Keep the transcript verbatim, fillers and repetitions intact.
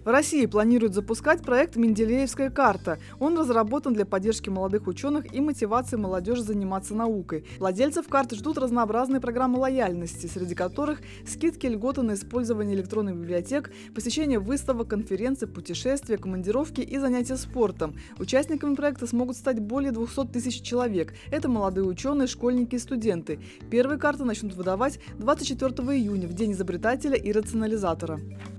В России планируют запускать проект «Менделеевская карта». Он разработан для поддержки молодых ученых и мотивации молодежи заниматься наукой. Владельцев карты ждут разнообразные программы лояльности, среди которых скидки, льготы на использование электронных библиотек, посещение выставок, конференций, путешествия, командировки и занятия спортом. Участниками проекта смогут стать более двухсот тысяч человек. Это молодые ученые, школьники и студенты. Первые карты начнут выдавать двадцать четвёртого июня, в День изобретателя и рационализатора.